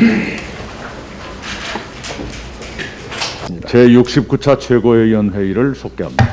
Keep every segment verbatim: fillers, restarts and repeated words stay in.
제육십구 차 최고위원 회의를 속개합니다.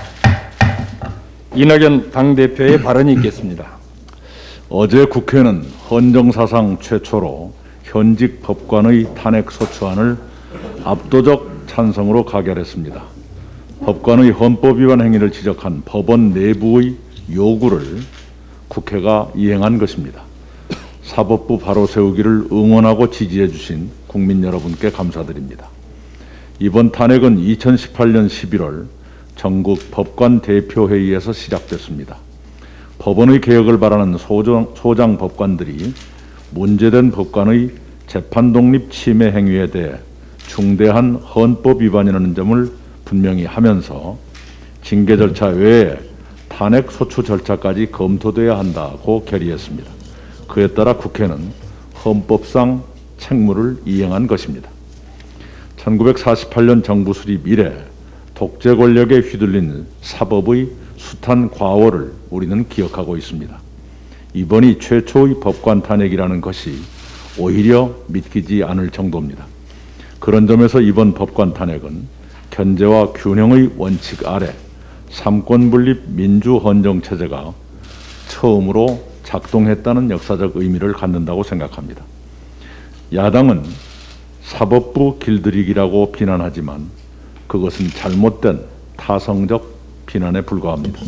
이낙연 당대표의 발언이 있겠습니다. 어제 국회는 헌정사상 최초로 현직 법관의 탄핵소추안을 압도적 찬성으로 가결했습니다. 법관의 헌법위반 행위를 지적한 법원 내부의 요구를 국회가 이행한 것입니다. 사법부 바로 세우기를 응원하고 지지해 주신 국민 여러분께 감사드립니다. 이번 탄핵은 이천십팔 년 십일월 전국 법관 대표회의에서 시작됐습니다. 법원의 개혁을 바라는 소장, 소장 법관들이 문제된 법관의 재판 독립 침해 행위에 대해 중대한 헌법 위반이라는 점을 분명히 하면서 징계 절차 외에 탄핵 소추 절차까지 검토돼야 한다고 결의했습니다. 그에 따라 국회는 헌법상 책무를 이행한 것입니다. 천구백사십팔 년 정부 수립 이래 독재 권력에 휘둘린 사법의 숱한 과오를 우리는 기억하고 있습니다. 이번이 최초의 법관 탄핵이라는 것이 오히려 믿기지 않을 정도입니다. 그런 점에서 이번 법관 탄핵은 견제와 균형의 원칙 아래 삼권분립 민주헌정체제가 처음으로 작동했다는 역사적 의미를 갖는다고 생각합니다. 야당은 사법부 길들이기라고 비난하지만 그것은 잘못된 타성적 비난에 불과합니다.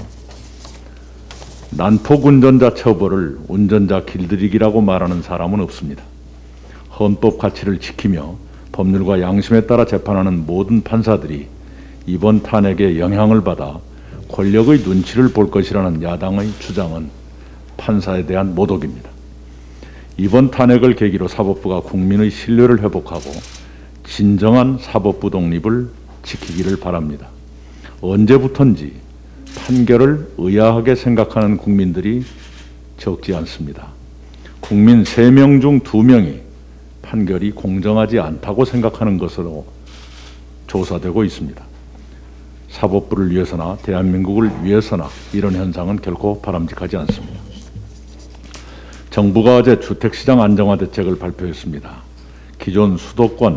난폭 운전자 처벌을 운전자 길들이기라고 말하는 사람은 없습니다. 헌법 가치를 지키며 법률과 양심에 따라 재판하는 모든 판사들이 이번 탄핵에 영향을 받아 권력의 눈치를 볼 것이라는 야당의 주장은 판사에 대한 모독입니다. 이번 탄핵을 계기로 사법부가 국민의 신뢰를 회복하고 진정한 사법부 독립을 지키기를 바랍니다. 언제부턴지 판결을 의아하게 생각하는 국민들이 적지 않습니다. 국민 세 명 중 두 명이 판결이 공정하지 않다고 생각하는 것으로 조사되고 있습니다. 사법부를 위해서나 대한민국을 위해서나 이런 현상은 결코 바람직하지 않습니다. 정부가 어제 주택시장 안정화 대책을 발표했습니다. 기존 수도권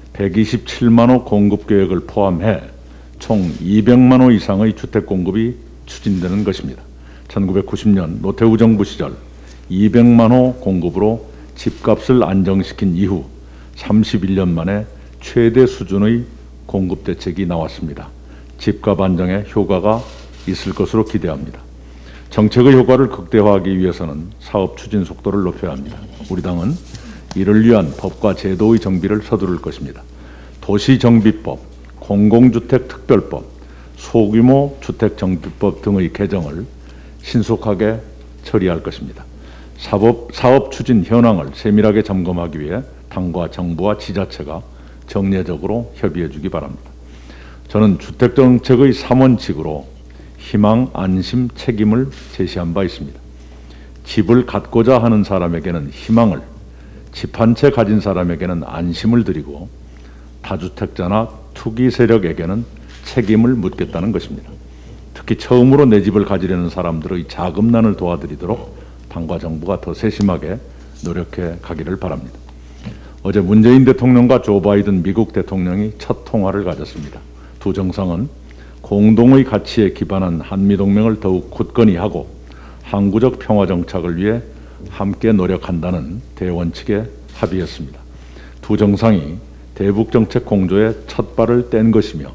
백이십칠만 호 공급 계획을 포함해 총 이백만 호 이상의 주택 공급이 추진되는 것입니다. 천구백구십 년 노태우 정부 시절 이백만 호 공급으로 집값을 안정시킨 이후 삼십일 년 만에 최대 수준의 공급 대책이 나왔습니다. 집값 안정에 효과가 있을 것으로 기대합니다. 정책의 효과를 극대화하기 위해서는 사업 추진 속도를 높여야 합니다. 우리 당은 이를 위한 법과 제도의 정비를 서두를 것입니다. 도시정비법, 공공주택특별법, 소규모 주택정비법 등의 개정을 신속하게 처리할 것입니다. 사법, 사업 추진 현황을 세밀하게 점검하기 위해 당과 정부와 지자체가 정례적으로 협의해 주기 바랍니다. 저는 주택정책의 삼 원칙으로 희망, 안심, 책임을 제시한 바 있습니다. 집을 갖고자 하는 사람에게는 희망을, 집 한 채 가진 사람에게는 안심을 드리고 다주택자나 투기 세력에게는 책임을 묻겠다는 것입니다. 특히 처음으로 내 집을 가지려는 사람들의 자금난을 도와드리도록 당과 정부가 더 세심하게 노력해 가기를 바랍니다. 어제 문재인 대통령과 조 바이든 미국 대통령이 첫 통화를 가졌습니다. 두 정상은 공동의 가치에 기반한 한미동맹을 더욱 굳건히 하고 항구적 평화 정착을 위해 함께 노력한다는 대원칙에 합의했습니다. 두 정상이 대북정책 공조에 첫 발을 뗀 것이며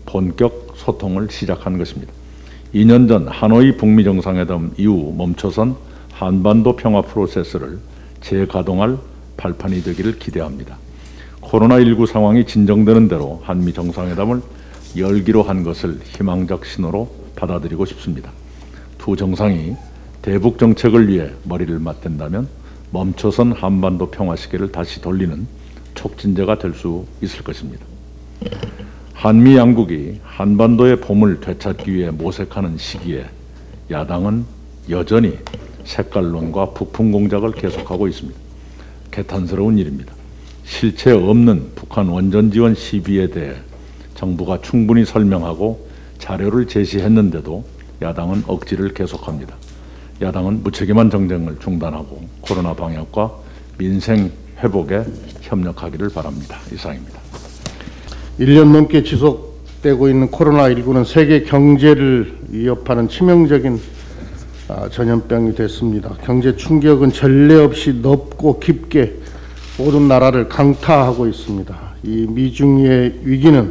본격 소통을 시작한 것입니다. 이 년 전 하노이 북미 정상회담 이후 멈춰선 한반도 평화 프로세스를 재가동할 발판이 되기를 기대합니다. 코로나십구 상황이 진정되는 대로 한미 정상회담을 열기로 한 것을 희망적 신호로 받아들이고 싶습니다. 두 정상이 대북 정책을 위해 머리를 맞댄다면 멈춰선 한반도 평화 시계를 다시 돌리는 촉진제가 될 수 있을 것입니다. 한미 양국이 한반도의 봄을 되찾기 위해 모색하는 시기에 야당은 여전히 색깔론과 부품 공작을 계속하고 있습니다. 개탄스러운 일입니다. 실체 없는 북한 원전 지원 시비에 대해 정부가 충분히 설명하고 자료를 제시했는데도 야당은 억지를 계속합니다. 야당은 무책임한 정쟁을 중단하고 코로나 방역과 민생 회복에 협력하기를 바랍니다. 이상입니다. 일 년 넘게 지속되고 있는 코로나십구는 세계 경제를 위협하는 치명적인 전염병이 됐습니다. 경제 충격은 전례 없이 넓고 깊게 모든 나라를 강타하고 있습니다. 이 미중의 위기는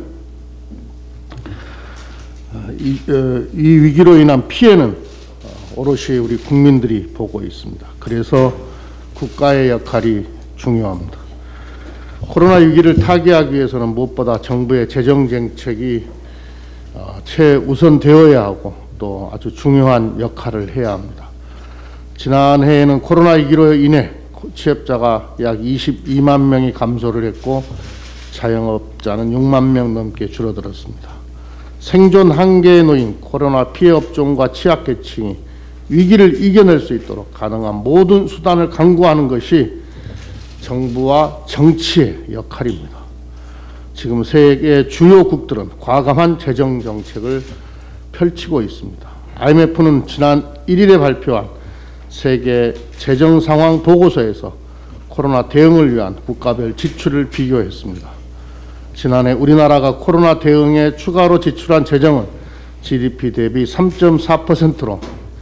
이, 이 위기로 인한 피해는 오롯이 우리 국민들이 보고 있습니다. 그래서 국가의 역할이 중요합니다. 코로나 위기를 타개하기 위해서는 무엇보다 정부의 재정 정책이 최우선 되어야 하고 또 아주 중요한 역할을 해야 합니다. 지난해에는 코로나 위기로 인해 취업자가 약 이십이만 명이 감소를 했고 자영업자는 육만 명 넘게 줄어들었습니다. 생존 한계에 놓인 코로나 피해 업종과 취약계층이 위기를 이겨낼 수 있도록 가능한 모든 수단을 강구하는 것이 정부와 정치의 역할입니다. 지금 세계 주요국들은 과감한 재정 정책을 펼치고 있습니다. 아이엠에프는 지난 일 일에 발표한 세계 재정 상황 보고서에서 코로나 대응을 위한 국가별 지출을 비교했습니다. 지난해 우리나라가 코로나 대응에 추가로 지출한 재정은 지디피 대비 삼 점 사 퍼센트로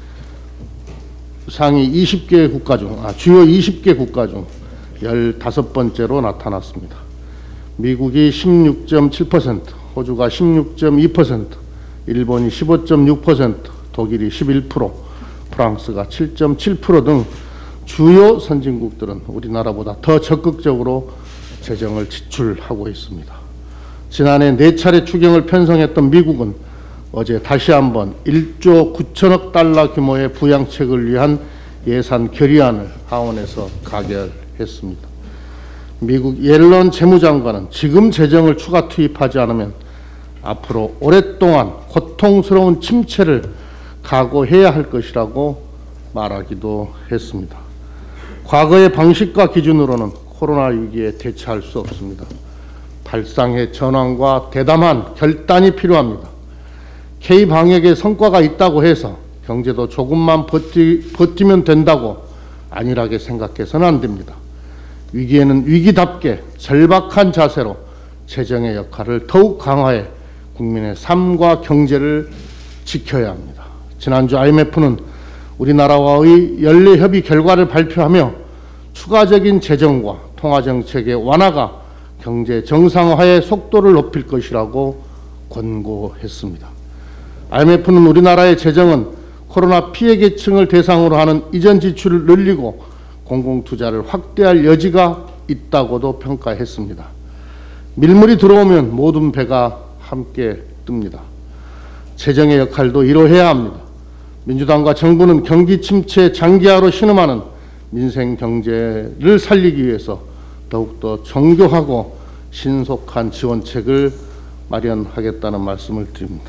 상위 이십 개 국가 중, 아, 주요 이십 개 국가 중 열다섯 번째로 나타났습니다. 미국이 십육 점 칠 퍼센트, 호주가 십육 점 이 퍼센트, 일본이 십오 점 육 퍼센트, 독일이 십일 퍼센트, 프랑스가 칠 점 칠 퍼센트 등 주요 선진국들은 우리나라보다 더 적극적으로 재정을 지출하고 있습니다. 지난해 네 차례 추경을 편성했던 미국은 어제 다시 한번 일조 구천억 달러 규모의 부양책을 위한 예산 결의안을 하원에서 가결했습니다. 미국 옐런 재무장관은 지금 재정을 추가 투입하지 않으면 앞으로 오랫동안 고통스러운 침체를 각오해야 할 것이라고 말하기도 했습니다. 과거의 방식과 기준으로는 코로나 위기에 대처할 수 없습니다. 발상의 전환과 대담한 결단이 필요합니다. K-방역에 성과가 있다고 해서 경제도 조금만 버티, 버티면 된다고 안일하게 생각해서는 안 됩니다. 위기에는 위기답게 절박한 자세로 재정의 역할을 더욱 강화해 국민의 삶과 경제를 지켜야 합니다. 지난주 아이엠에프는 우리나라와의 연례 협의 결과를 발표하며 추가적인 재정과 통화정책의 완화가 경제 정상화의 속도를 높일 것이라고 권고했습니다. 아이엠에프는 우리나라의 재정은 코로나 피해 계층을 대상으로 하는 이전 지출을 늘리고 공공투자를 확대할 여지가 있다고도 평가했습니다. 밀물이 들어오면 모든 배가 함께 뜹니다. 재정의 역할도 이뤄해야 합니다. 민주당과 정부는 경기 침체 장기화로 신음하는 민생 경제를 살리기 위해서 더욱더 정교하고 신속한 지원책을 마련하겠다는 말씀을 드립니다.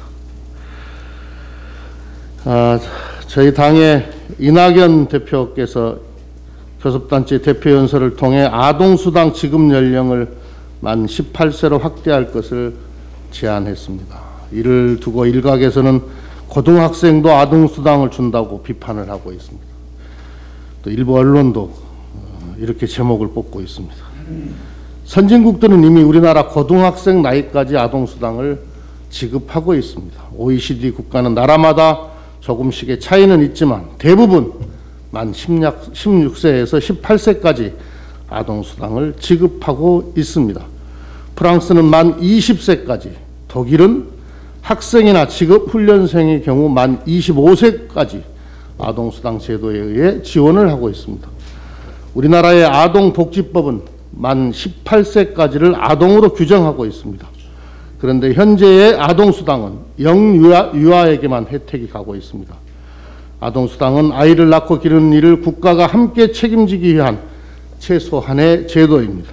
아, 저희 당의 이낙연 대표께서 교섭단체 대표연설을 통해 아동수당 지급 연령을 만 십팔 세로 확대할 것을 제안했습니다. 이를 두고 일각에서는 고등학생도 아동수당을 준다고 비판을 하고 있습니다. 또 일부 언론도 이렇게 제목을 뽑고 있습니다. 선진국들은 이미 우리나라 고등학생 나이까지 아동수당을 지급하고 있습니다. 오이시디 국가는 나라마다 조금씩의 차이는 있지만 대부분 만 십육 세에서 십팔 세까지 아동수당을 지급하고 있습니다. 프랑스는 만 이십 세까지, 독일은 학생이나 직업훈련생의 경우 만 이십오 세까지 아동수당 제도에 의해 지원을 하고 있습니다. 우리나라의 아동복지법은 만 십팔 세까지를 아동으로 규정하고 있습니다. 그런데 현재의 아동수당은 영유아에게만 혜택이 가고 있습니다. 아동수당은 아이를 낳고 기르는 일을 국가가 함께 책임지기 위한 최소한의 제도입니다.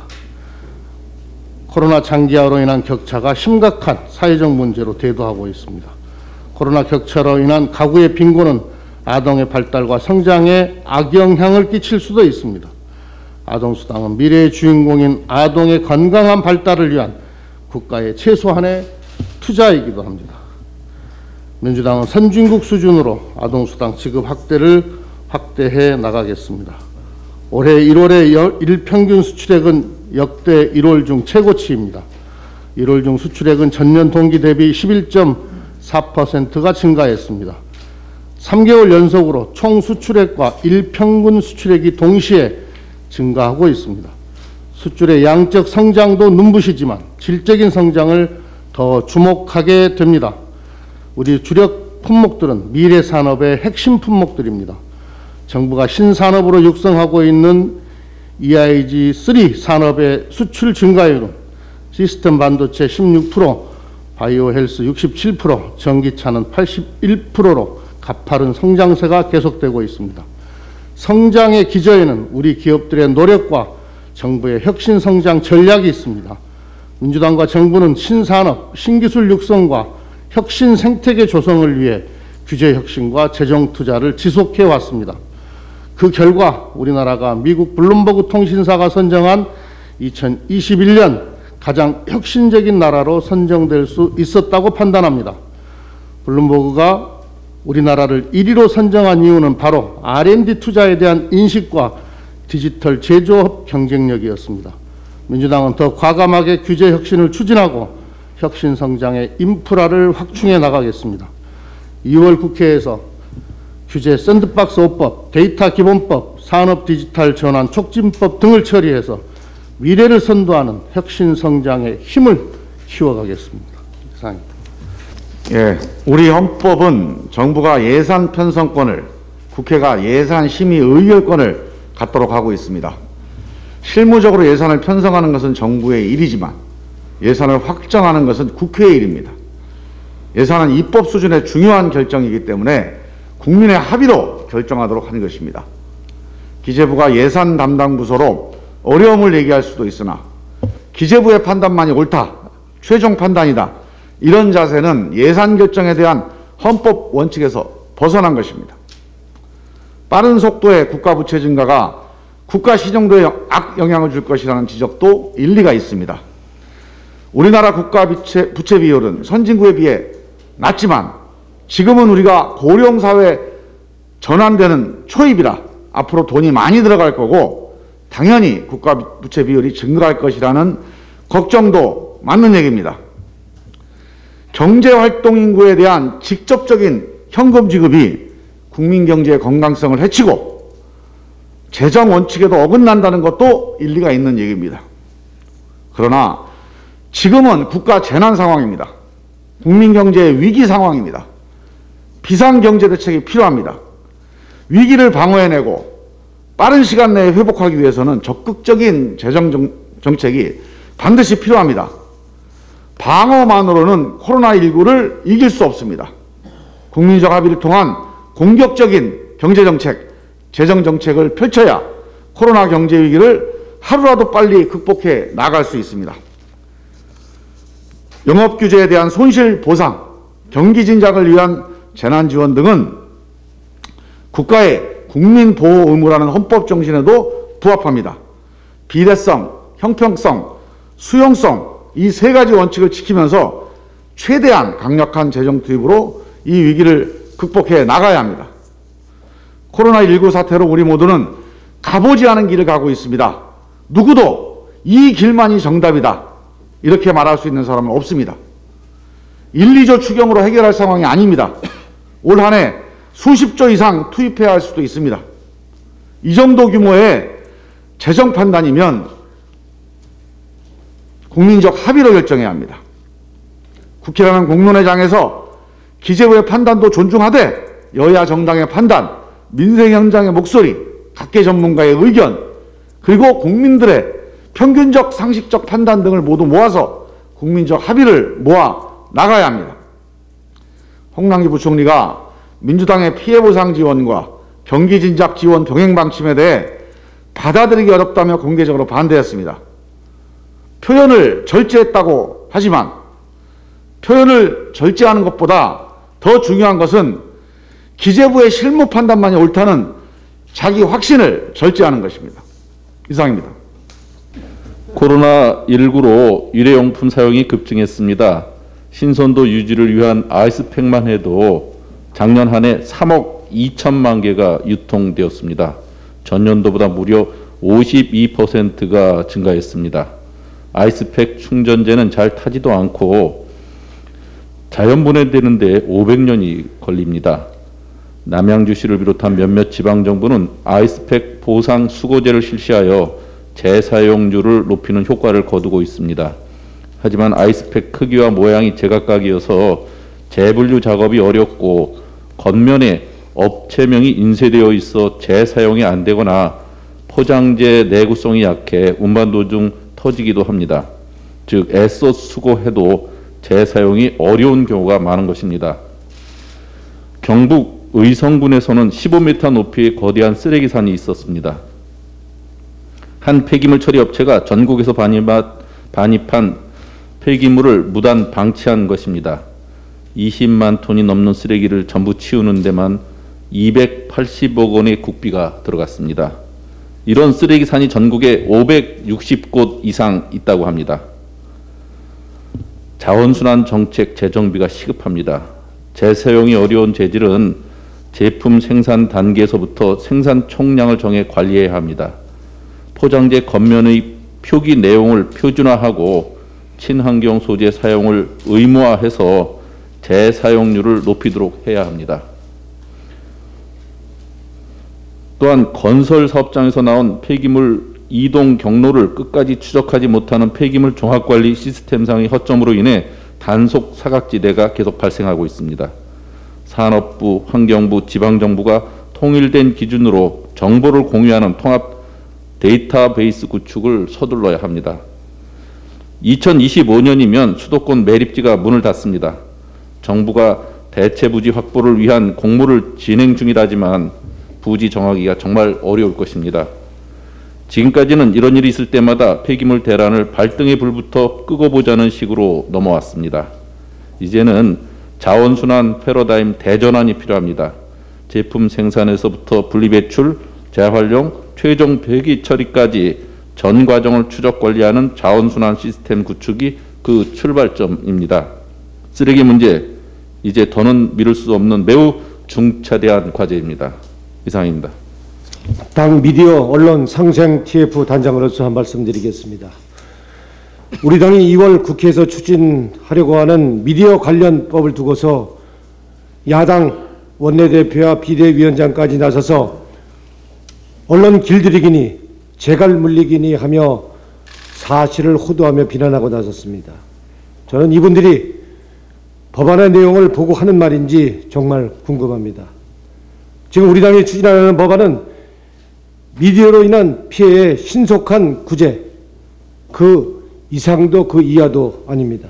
코로나 장기화로 인한 격차가 심각한 사회적 문제로 대두하고 있습니다. 코로나 격차로 인한 가구의 빈곤은 아동의 발달과 성장에 악영향을 끼칠 수도 있습니다. 아동수당은 미래의 주인공인 아동의 건강한 발달을 위한 국가의 최소한의 투자이기도 합니다. 민주당은 선진국 수준으로 아동수당 지급 확대를 확대해 나가겠습니다. 올해 일월의 일평균 수출액은 역대 일월 중 최고치입니다. 일월 중 수출액은 전년 동기 대비 십일 점 사 퍼센트가 증가했습니다. 삼 개월 연속으로 총 수출액과 일평균 수출액이 동시에 증가하고 있습니다. 수출의 양적 성장도 눈부시지만 질적인 성장을 더 주목하게 됩니다. 우리 주력 품목들은 미래 산업의 핵심 품목들입니다. 정부가 신산업으로 육성하고 있는 이아이지 삼 산업의 수출 증가율은 시스템 반도체 십육 퍼센트, 바이오 헬스 육십칠 퍼센트, 전기차는 팔십일 퍼센트로 가파른 성장세가 계속되고 있습니다. 성장의 기저에는 우리 기업들의 노력과 정부의 혁신 성장 전략이 있습니다. 민주당과 정부는 신산업, 신기술 육성과 혁신 생태계 조성을 위해 규제 혁신과 재정 투자를 지속해 왔습니다. 그 결과 우리나라가 미국 블룸버그 통신사가 선정한 이천이십일 년 가장 혁신적인 나라로 선정될 수 있었다고 판단합니다. 블룸버그가 우리나라를 일 위로 선정한 이유는 바로 알 앤 디 투자에 대한 인식과 디지털 제조업 경쟁력이었습니다. 민주당은 더 과감하게 규제 혁신을 추진하고 혁신 성장의 인프라를 확충해 나가겠습니다. 이월 국회에서 규제 샌드박스 오 법, 데이터 기본법, 산업 디지털 전환 촉진법 등을 처리해서 미래를 선도하는 혁신 성장의 힘을 키워가겠습니다. 이상입니다. 예, 우리 헌법은 정부가 예산 편성권을, 국회가 예산 심의 의결권을 갖도록 하고 있습니다. 실무적으로 예산을 편성하는 것은 정부의 일이지만 예산을 확정하는 것은 국회의 일입니다. 예산은 입법 수준의 중요한 결정이기 때문에 국민의 합의로 결정하도록 하는 것입니다. 기재부가 예산 담당 부서로 어려움을 얘기할 수도 있으나 기재부의 판단만이 옳다, 최종 판단이다, 이런 자세는 예산 결정에 대한 헌법 원칙에서 벗어난 것입니다. 빠른 속도의 국가 부채 증가가 국가 신용도에 악영향을 줄 것이라는 지적도 일리가 있습니다. 우리나라 국가 부채, 부채 비율은 선진국에 비해 낮지만 지금은 우리가 고령사회 전환되는 초입이라 앞으로 돈이 많이 들어갈 거고 당연히 국가 부채 비율이 증가할 것이라는 걱정도 맞는 얘기입니다. 경제활동 인구에 대한 직접적인 현금 지급이 국민 경제의 건강성을 해치고 재정 원칙에도 어긋난다는 것도 일리가 있는 얘기입니다. 그러나 지금은 국가 재난 상황입니다. 국민 경제의 위기 상황입니다. 비상경제대책이 필요합니다. 위기를 방어해내고 빠른 시간 내에 회복하기 위해서는 적극적인 재정 정책이 반드시 필요합니다. 방어만으로는 코로나십구를 이길 수 없습니다. 국민적 합의를 통한 공격적인 경제정책, 재정정책을 펼쳐야 코로나 경제위기를 하루라도 빨리 극복해 나갈 수 있습니다. 영업규제에 대한 손실보상, 경기진작을 위한 재난지원 등은 국가의 국민보호 의무라는 헌법 정신에도 부합합니다. 비례성, 형평성, 수용성, 이 세 가지 원칙을 지키면서 최대한 강력한 재정 투입으로 이 위기를 극복해 나가야 합니다. 코로나십구 사태로 우리 모두는 가보지 않은 길을 가고 있습니다. 누구도 이 길만이 정답이다, 이렇게 말할 수 있는 사람은 없습니다. 일, 이조 추경으로 해결할 상황이 아닙니다. 올 한 해 수십조 이상 투입해야 할 수도 있습니다. 이 정도 규모의 재정 판단이면 국민적 합의로 결정해야 합니다. 국회라는 공론회장에서 기재부의 판단도 존중하되 여야 정당의 판단, 민생 현장의 목소리, 각계 전문가의 의견, 그리고 국민들의 평균적 상식적 판단 등을 모두 모아서 국민적 합의를 모아 나가야 합니다. 홍남기 부총리가 민주당의 피해보상 지원과 경기진작 지원 병행 방침에 대해 받아들이기 어렵다며 공개적으로 반대했습니다. 표현을 절제했다고 하지만 표현을 절제하는 것보다 더 중요한 것은 기재부의 실무 판단만이 옳다는 자기 확신을 절제하는 것입니다. 이상입니다. 코로나십구로 일회용품 사용이 급증했습니다. 신선도 유지를 위한 아이스팩만 해도 작년 한 해 삼억 이천만 개가 유통되었습니다. 전년도보다 무려 오십이 퍼센트가 증가했습니다. 아이스팩 충전재는 잘 타지도 않고 자연 분해되는데 오백 년이 걸립니다. 남양주시를 비롯한 몇몇 지방정부는 아이스팩 보상 수거제를 실시하여 재사용률을 높이는 효과를 거두고 있습니다. 하지만 아이스팩 크기와 모양이 제각각이어서 재분류 작업이 어렵고 겉면에 업체명이 인쇄되어 있어 재사용이 안 되거나 포장재 내구성이 약해 운반 도중 터지기도 합니다. 즉 애써 수거해도 재사용이 어려운 경우가 많은 것입니다. 경북 의성군에서는 십오 미터 높이의 거대한 쓰레기산이 있었습니다. 한 폐기물 처리 업체가 전국에서 반입한 폐기물을 무단 방치한 것입니다. 이십만 톤이 넘는 쓰레기를 전부 치우는 데만 이백팔십억 원의 국비가 들어갔습니다. 이런 쓰레기산이 전국에 오백육십 곳 이상 있다고 합니다. 자원순환 정책 재정비가 시급합니다. 재사용이 어려운 재질은 제품 생산 단계에서부터 생산 총량을 정해 관리해야 합니다. 포장재 겉면의 표기 내용을 표준화하고 친환경 소재 사용을 의무화해서 재사용률을 높이도록 해야 합니다. 또한 건설 사업장에서 나온 폐기물 이동 경로를 끝까지 추적하지 못하는 폐기물 종합관리 시스템상의 허점으로 인해 단속 사각지대가 계속 발생하고 있습니다. 산업부, 환경부, 지방정부가 통일된 기준으로 정보를 공유하는 통합 데이터베이스 구축을 서둘러야 합니다. 이천이십오 년이면 수도권 매립지가 문을 닫습니다. 정부가 대체 부지 확보를 위한 공모를 진행 중이라지만 부지 정하기가 정말 어려울 것입니다. 지금까지는 이런 일이 있을 때마다 폐기물 대란을 발등에 불부터 끄고 보자는 식으로 넘어왔습니다. 이제는 자원순환 패러다임 대전환이 필요합니다. 제품 생산에서부터 분리배출, 재활용, 최종 폐기 처리까지 전 과정을 추적 관리하는 자원순환 시스템 구축이 그 출발점입니다. 쓰레기 문제, 이제 더는 미룰 수 없는 매우 중차대한 과제입니다. 이상입니다. 당 미디어 언론 상생 티에프 단장으로서 한 말씀 드리겠습니다. 우리 당이 이월 국회에서 추진하려고 하는 미디어 관련 법을 두고서 야당 원내대표와 비대위원장까지 나서서 언론 길들이기니 재갈 물리기니 하며 사실을 호도하며 비난하고 나섰습니다. 저는 이분들이 법안의 내용을 보고 하는 말인지 정말 궁금합니다. 지금 우리 당이 추진하는 법안은 미디어로 인한 피해의 신속한 구제, 그 이상도 그 이하도 아닙니다.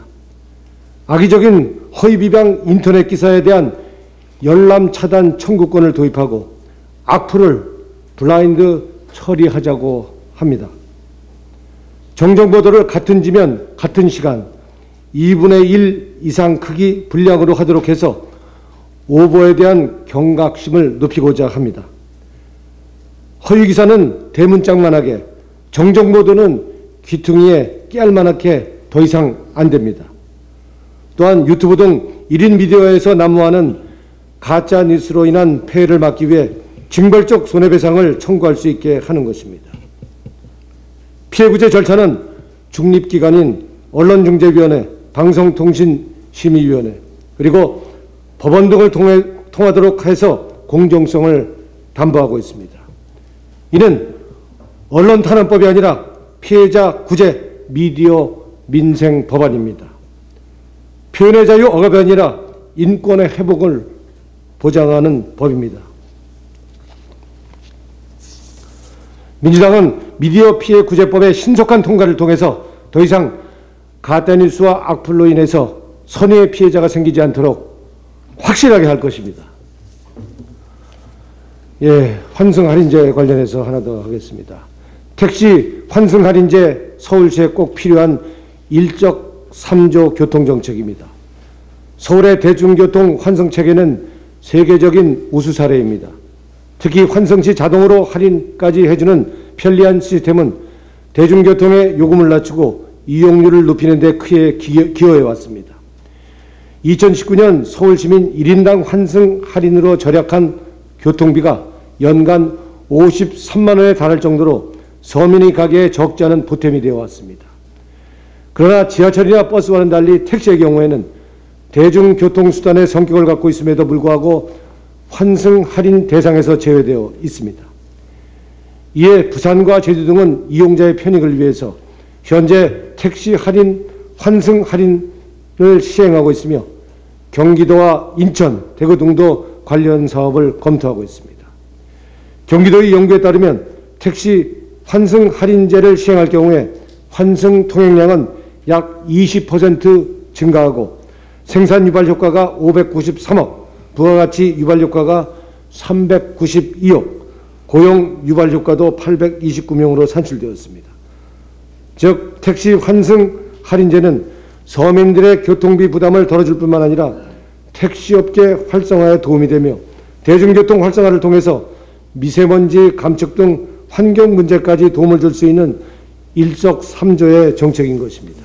악의적인 허위 비방 인터넷 기사에 대한 열람 차단 청구권을 도입하고 악플을 블라인드 처리하자고 합니다. 정정보도를 같은 지면 같은 시간 이분의 일 이상 크기 분량으로 하도록 해서 오보에 대한 경각심을 높이고자 합니다. 허위기사는 대문짝만하게, 정정보도는 귀퉁이에 깨알만하게 더 이상 안 됩니다. 또한 유튜브 등 일 인 미디어에서 난무하는 가짜뉴스로 인한 폐해를 막기 위해 징벌적 손해배상을 청구할 수 있게 하는 것입니다. 피해구제 절차는 중립기관인 언론중재위원회, 방송통신심의위원회, 그리고 법원 등을 통해, 통하도록 해서 공정성을 담보하고 있습니다. 이는 언론탄압법이 아니라 피해자 구제 미디어 민생 법안입니다. 표현의 자유 억압이 아니라 인권의 회복을 보장하는 법입니다. 민주당은 미디어 피해 구제법의 신속한 통과를 통해서 더 이상 가짜뉴스와 악플로 인해서 선의의 피해자가 생기지 않도록 확실하게 할 것입니다. 예, 환승할인제 관련해서 하나 더 하겠습니다. 택시 환승할인제 서울시에 꼭 필요한 일적 삼조 교통정책입니다. 서울의 대중교통 환승체계는 세계적인 우수 사례입니다. 특히 환승 시 자동으로 할인까지 해주는 편리한 시스템은 대중교통의 요금을 낮추고 이용률을 높이는 데 크게 기여해 왔습니다. 이천십구 년 서울시민 일 인당 환승 할인으로 절약한 교통비가 연간 오십삼만 원에 달할 정도로 서민의 가게에 적지 않은 보탬이 되어 왔습니다. 그러나 지하철이나 버스와는 달리 택시의 경우에는 대중교통수단의 성격을 갖고 있음에도 불구하고 환승 할인 대상에서 제외되어 있습니다. 이에 부산과 제주 등은 이용자의 편익을 위해서 현재 택시 할인, 환승 할인을 시행하고 있으며 경기도와 인천, 대구 등도 관련 사업을 검토하고 있습니다. 경기도의 연구에 따르면 택시 환승 할인제를 시행할 경우에 환승 통행량은 약 이십 퍼센트 증가하고 생산 유발 효과가 오백구십삼억, 부가가치 유발 효과가 삼백구십이억, 고용 유발 효과도 팔백이십구 명으로 산출되었습니다. 즉 택시 환승 할인제는 서민들의 교통비 부담을 덜어줄 뿐만 아니라 택시업계 활성화에 도움이 되며 대중교통 활성화를 통해서 미세먼지 감축 등 환경 문제까지 도움을 줄 수 있는 일석삼조의 정책인 것입니다.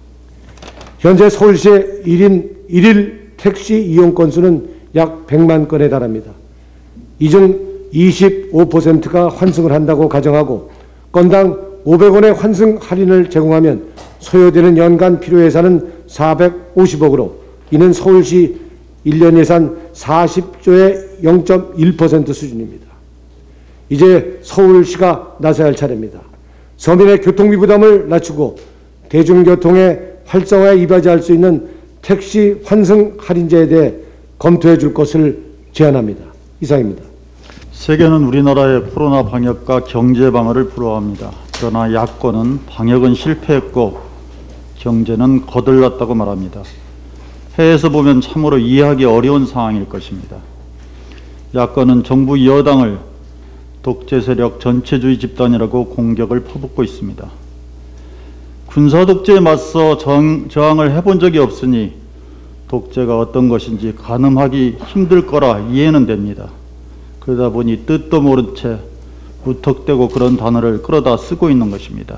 현재 서울시의 일인 일일 택시 이용 건수는 약 백만 건에 달합니다. 이 중 이십오 퍼센트가 환승을 한다고 가정하고 건당 오백 원의 환승 할인을 제공하면 소요되는 연간 필요 예산은 사백오십억으로 이는 서울시 일 년 예산 사십조의 영 점 일 퍼센트 수준입니다. 이제 서울시가 나서야 할 차례입니다. 서민의 교통비 부담을 낮추고 대중교통의 활성화에 이바지할 수 있는 택시 환승 할인제에 대해 검토해 줄 것을 제안합니다. 이상입니다. 세계는 우리나라의 코로나 방역과 경제 방어를 부러워합니다. 그러나 야권은 방역은 실패했고 경제는 거들났다고 말합니다. 해외에서 보면 참으로 이해하기 어려운 상황일 것입니다. 야권은 정부 여당을 독재 세력 전체주의 집단이라고 공격을 퍼붓고 있습니다. 군사 독재에 맞서 저항, 저항을 해본 적이 없으니 독재가 어떤 것인지 가늠하기 힘들 거라 이해는 됩니다. 그러다 보니 뜻도 모른 채 무턱대고 그런 단어를 끌어다 쓰고 있는 것입니다.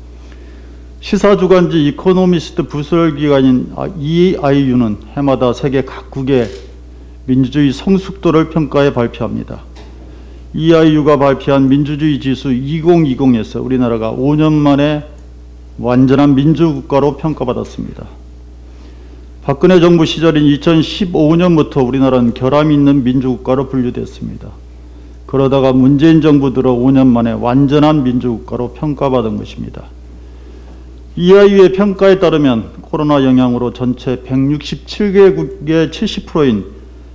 시사주간지 이코노미스트 부설기관인 이아이유는 해마다 세계 각국의 민주주의 성숙도를 평가해 발표합니다. 이아이유가 발표한 민주주의 지수 이천이십에서 우리나라가 오 년 만에 완전한 민주국가로 평가받았습니다. 박근혜 정부 시절인 이천십오 년부터 우리나라는 결함이 있는 민주국가로 분류됐습니다. 그러다가 문재인 정부 들어 오 년 만에 완전한 민주국가로 평가받은 것입니다. 이아이유의 평가에 따르면 코로나 영향으로 전체 백육십칠 개국의 칠십 퍼센트인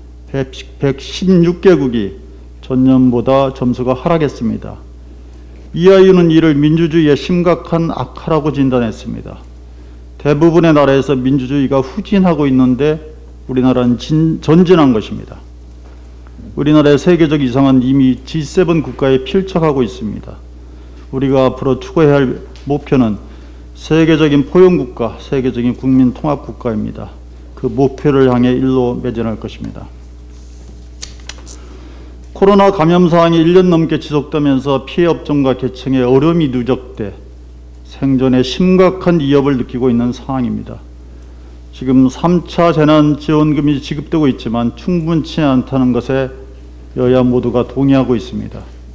백십육 개국이 전년보다 점수가 하락했습니다. 이아이유는 이를 민주주의의 심각한 악화라고 진단했습니다. 대부분의 나라에서 민주주의가 후진하고 있는데 우리나라는 진, 전진한 것입니다. 우리나라의 세계적 이상은 이미 지 세븐 국가에 필적하고 있습니다. 우리가 앞으로 추구해야 할 목표는 세계적인 포용국가, 세계적인 국민통합국가입니다. 그 목표를 향해 일로 매진할 것입니다. 코로나 감염 사항이 일 년 넘게 지속되면서 피해 업종과 계층의 어려움이 누적돼 생존에 심각한 위협을 느끼고 있는 상황입니다. 지금 삼 차 재난지원금이 지급되고 있지만 충분치 않다는 것에 여야 모두가 동의하고 있습니다.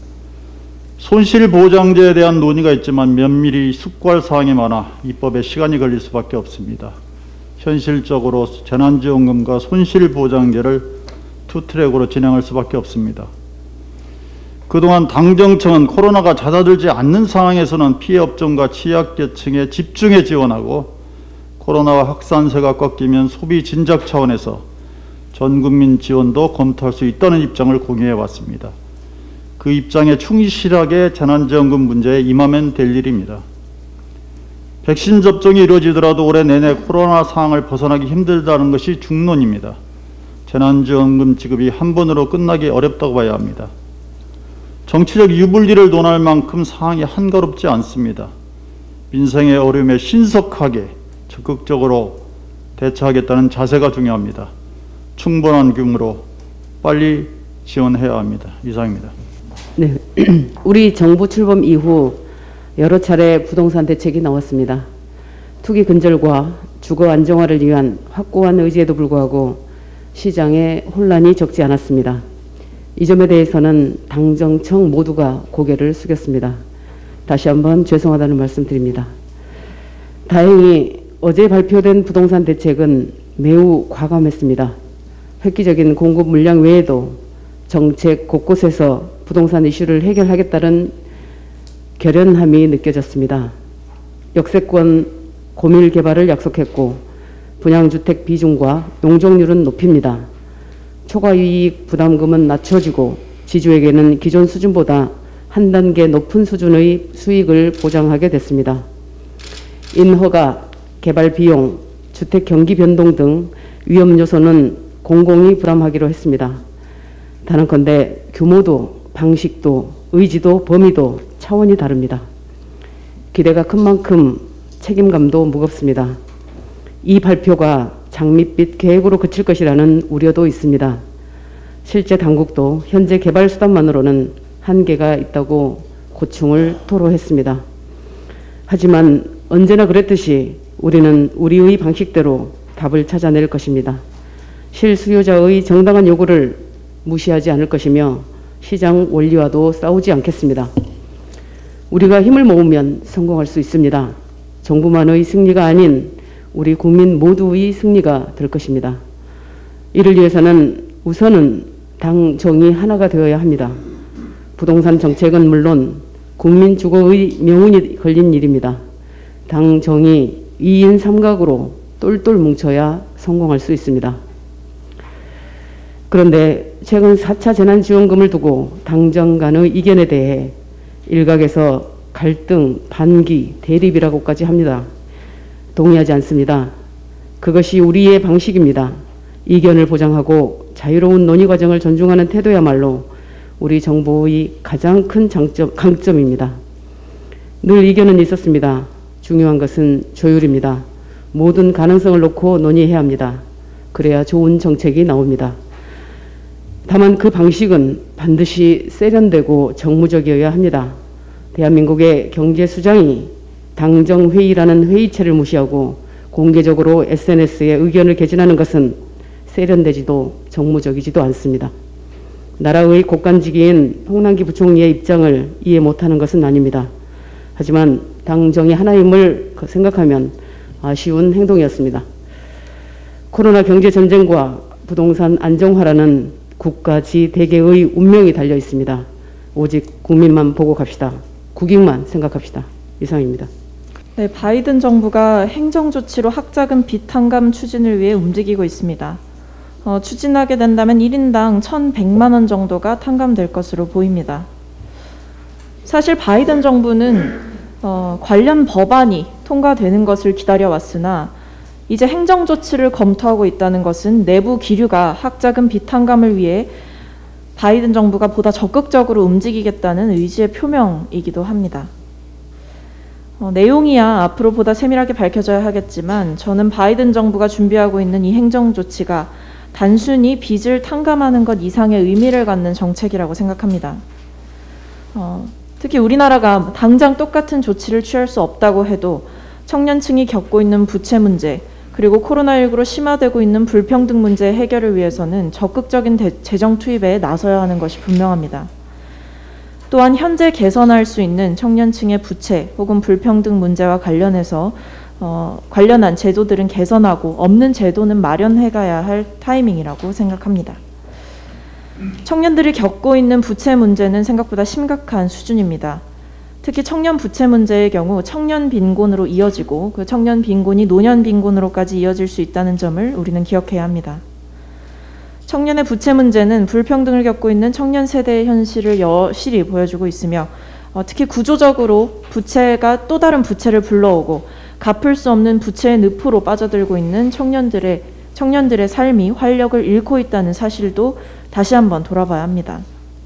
손실보장제에 대한 논의가 있지만 면밀히 숙고할 사항이 많아 입법에 시간이 걸릴 수밖에 없습니다. 현실적으로 재난지원금과 손실보장제를 투트랙으로 진행할 수밖에 없습니다. 그동안 당정청은 코로나가 잦아들지 않는 상황에서는 피해 업종과 취약계층에 집중해 지원하고 코로나 확산세가 꺾이면 소비 진작 차원에서 전국민 지원도 검토할 수 있다는 입장을 공유해 왔습니다. 그 입장에 충실하게 재난지원금 문제에 임하면 될 일입니다. 백신 접종이 이루어지더라도 올해 내내 코로나 상황을 벗어나기 힘들다는 것이 중론입니다. 재난지원금 지급이 한 번으로 끝나기 어렵다고 봐야 합니다. 정치적 유불리를 논할 만큼 상황이 한가롭지 않습니다. 민생의 어려움에 신속하게 적극적으로 대처하겠다는 자세가 중요합니다. 충분한 규모로 빨리 지원해야 합니다. 이상입니다. 네, 우리 정부 출범 이후 여러 차례 부동산 대책이 나왔습니다. 투기 근절과 주거 안정화를 위한 확고한 의지에도 불구하고 시장에 혼란이 적지 않았습니다. 이 점에 대해서는 당정청 모두가 고개를 숙였습니다. 다시 한번 죄송하다는 말씀 드립니다. 다행히 어제 발표된 부동산 대책은 매우 과감했습니다. 획기적인 공급 물량 외에도 정책 곳곳에서 부동산 이슈를 해결하겠다는 결연함이 느껴졌습니다. 역세권 고밀 개발을 약속했고 분양주택 비중과 용적률은 높입니다. 초과이익 부담금은 낮춰지고 지주에게는 기존 수준보다 한 단계 높은 수준의 수익을 보장하게 됐습니다. 인허가, 개발 비용, 주택 경기 변동 등 위험 요소는 공공이 부담하기로 했습니다. 단언컨대 규모도 방식도 의지도 범위도 차원이 다릅니다. 기대가 큰 만큼 책임감도 무겁습니다. 이 발표가 장밋빛 계획으로 그칠 것이라는 우려도 있습니다. 실제 당국도 현재 개발 수단만으로는 한계가 있다고 고충을 토로했습니다. 하지만 언제나 그랬듯이 우리는 우리의 방식대로 답을 찾아낼 것입니다. 실수요자의 정당한 요구를 무시하지 않을 것이며 시장 원리와도 싸우지 않겠습니다. 우리가 힘을 모으면 성공할 수 있습니다. 정부만의 승리가 아닌 우리 국민 모두의 승리가 될 것입니다. 이를 위해서는 우선은 당 정이 하나가 되어야 합니다. 부동산 정책은 물론 국민 주거의 명운이 걸린 일입니다. 당 정이 이인 삼각으로 똘똘 뭉쳐야 성공할 수 있습니다. 그런데 최근 사 차 재난지원금을 두고 당정 간의 이견에 대해 일각에서 갈등, 반기, 대립이라고까지 합니다. 동의하지 않습니다. 그것이 우리의 방식입니다. 이견을 보장하고 자유로운 논의 과정을 존중하는 태도야말로 우리 정부의 가장 큰 장점, 강점입니다. 늘 이견은 있었습니다. 중요한 것은 조율입니다. 모든 가능성을 놓고 논의해야 합니다. 그래야 좋은 정책이 나옵니다. 다만 그 방식은 반드시 세련되고 정무적이어야 합니다. 대한민국의 경제수장이 당정회의라는 회의체를 무시하고 공개적으로 에스엔에스에 의견을 개진하는 것은 세련되지도 정무적이지도 않습니다. 나라의 국간직인 홍남기 부총리의 입장을 이해 못하는 것은 아닙니다. 하지만 당정이 하나임을 생각하면 아쉬운 행동이었습니다. 코로나 경제전쟁과 부동산 안정화라는 국가지 대개의 운명이 달려 있습니다. 오직 국민만 보고 갑시다. 국익만 생각합시다. 이상입니다. 네, 바이든 정부가 행정조치로 학자금 빚 탕감 추진을 위해 움직이고 있습니다. 어, 추진하게 된다면 일 인당 천백만 원 정도가 탕감될 것으로 보입니다. 사실 바이든 정부는 어, 관련 법안이 통과되는 것을 기다려왔으나 이제 행정조치를 검토하고 있다는 것은 내부 기류가 학자금 빚 탕감을 위해 바이든 정부가 보다 적극적으로 움직이겠다는 의지의 표명이기도 합니다. 어, 내용이야 앞으로 보다 세밀하게 밝혀져야 하겠지만 저는 바이든 정부가 준비하고 있는 이 행정조치가 단순히 빚을 탕감하는 것 이상의 의미를 갖는 정책이라고 생각합니다. 어, 특히 우리나라가 당장 똑같은 조치를 취할 수 없다고 해도 청년층이 겪고 있는 부채 문제, 그리고 코로나십구로 심화되고 있는 불평등 문제 해결을 위해서는 적극적인 대, 재정 투입에 나서야 하는 것이 분명합니다. 또한 현재 개선할 수 있는 청년층의 부채 혹은 불평등 문제와 관련해서 어, 관련한 제도들은 개선하고 없는 제도는 마련해가야 할 타이밍이라고 생각합니다. 청년들이 겪고 있는 부채 문제는 생각보다 심각한 수준입니다. 특히 청년 부채 문제의 경우 청년 빈곤으로 이어지고 그 청년 빈곤이 노년 빈곤으로까지 이어질 수 있다는 점을 우리는 기억해야 합니다. 청년의 부채 문제는 불평등을 겪고 있는 청년 세대의 현실을 여실히 보여주고 있으며 어, 특히 구조적으로 부채가 또 다른 부채를 불러오고 갚을 수 없는 부채의 늪으로 빠져들고 있는 청년들의, 청년들의 삶이 활력을 잃고 있다는 사실도 다시 한번 돌아봐야 합니다.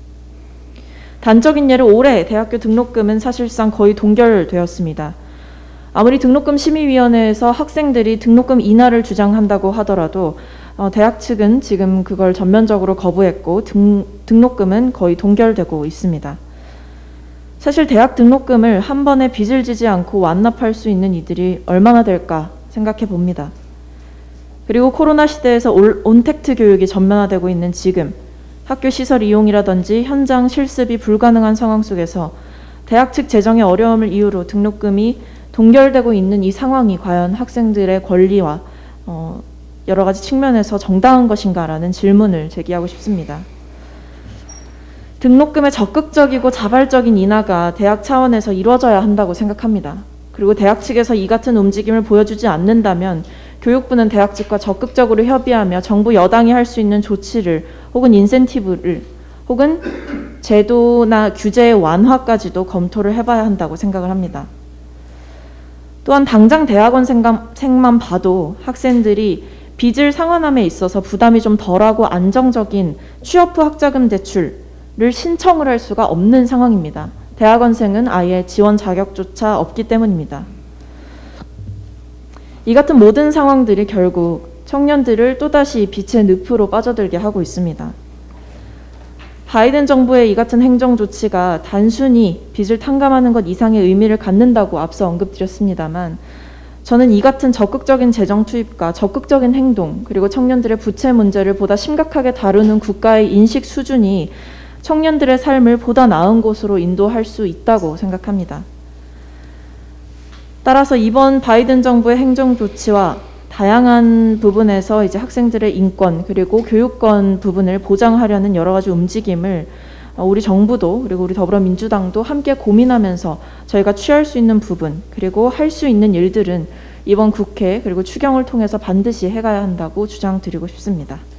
단적인 예로 올해 대학교 등록금은 사실상 거의 동결되었습니다. 아무리 등록금 심의위원회에서 학생들이 등록금 인하를 주장한다고 하더라도 어, 대학 측은 지금 그걸 전면적으로 거부했고 등, 등록금은 거의 동결되고 있습니다. 사실 대학 등록금을 한 번에 빚을 지지 않고 완납할 수 있는 이들이 얼마나 될까 생각해 봅니다. 그리고 코로나 시대에서 올, 온택트 교육이 전면화되고 있는 지금 학교 시설 이용이라든지 현장 실습이 불가능한 상황 속에서 대학 측 재정의 어려움을 이유로 등록금이 동결되고 있는 이 상황이 과연 학생들의 권리와 어, 여러 가지 측면에서 정당한 것인가라는 질문을 제기하고 싶습니다. 등록금의 적극적이고 자발적인 인하가 대학 차원에서 이루어져야 한다고 생각합니다. 그리고 대학 측에서 이 같은 움직임을 보여주지 않는다면 교육부는 대학 측과 적극적으로 협의하며 정부 여당이 할 수 있는 조치를 혹은 인센티브를 혹은 제도나 규제의 완화까지도 검토를 해봐야 한다고 생각을 합니다. 또한 당장 대학원생만 봐도 학생들이 빚을 상환함에 있어서 부담이 좀 덜하고 안정적인 취업 후 학자금 대출을 신청을 할 수가 없는 상황입니다. 대학원생은 아예 지원 자격조차 없기 때문입니다. 이 같은 모든 상황들이 결국 청년들을 또다시 빚의 늪으로 빠져들게 하고 있습니다. 바이든 정부의 이 같은 행정 조치가 단순히 빚을 탕감하는 것 이상의 의미를 갖는다고 앞서 언급드렸습니다만 저는 이 같은 적극적인 재정 투입과 적극적인 행동 그리고 청년들의 부채 문제를 보다 심각하게 다루는 국가의 인식 수준이 청년들의 삶을 보다 나은 곳으로 인도할 수 있다고 생각합니다. 따라서 이번 바이든 정부의 행정 조치와 다양한 부분에서 이제 학생들의 인권 그리고 교육권 부분을 보장하려는 여러 가지 움직임을 우리 정부도 그리고 우리 더불어민주당도 함께 고민하면서 저희가 취할 수 있는 부분 그리고 할 수 있는 일들은 이번 국회 그리고 추경을 통해서 반드시 해가야 한다고 주장드리고 싶습니다.